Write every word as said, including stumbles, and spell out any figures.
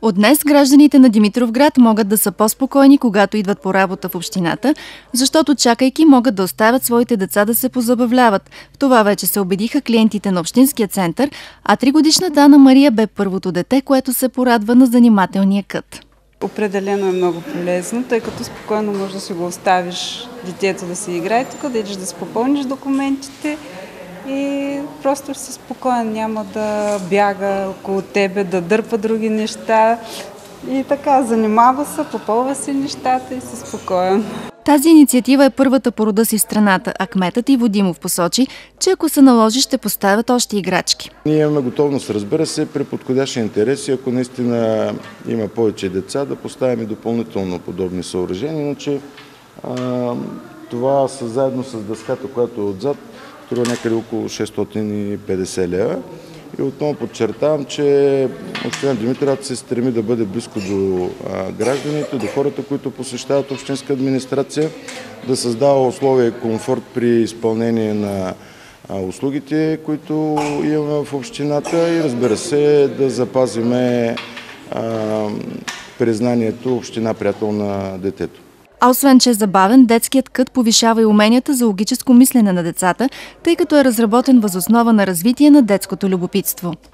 От днес гражданите на Димитровград могат да са по-спокойни, когато идват по работа в общината, защото чакайки могат да оставят своите деца да се позабавляват. В това вече се убедиха клиентите на общинския център, а тригодишната Ана Мария бе първото дете, което се порадва на занимателния кът. Определено е много полезно, тъй като спокойно можеш да си го оставиш детето да си играе тук, да идеш да си попълниш документите и просто си спокоен, няма да бяга около тебе, да дърпа други неща. И така, занимава се, попълва си нещата и си спокоен. Тази инициатива е първата по рода си в страната, а кметът Иво Димов посочи, че ако се наложи, ще поставят още играчки. Ние имаме готовност, разбира се, при подходящи интереси, ако наистина има повече деца, да поставим допълнително подобни съоръжения. Иначе а, това са заедно с дъската, която е отзад, струва някъде около шестстотин и петдесет лева. И отново подчертавам, че община Димитровград се стреми да бъде близко до а, гражданите, до хората, които посещават общинска администрация, да създава условия и комфорт при изпълнение на а, услугите, които имаме в общината и, разбира се, да запазиме а, признанието община приятел на детето. А освен, че е забавен, детският кът повишава и уменията за логическо мислене на децата, тъй като е разработен въз основа на развитие на детското любопитство.